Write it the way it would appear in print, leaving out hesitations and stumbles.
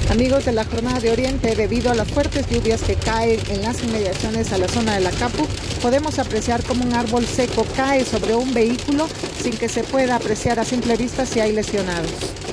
Amigos de la Jornada de Oriente, debido a las fuertes lluvias que caen en las inmediaciones a la zona de la Capu, podemos apreciar cómo un árbol seco cae sobre un vehículo sin que se pueda apreciar a simple vista si hay lesionados.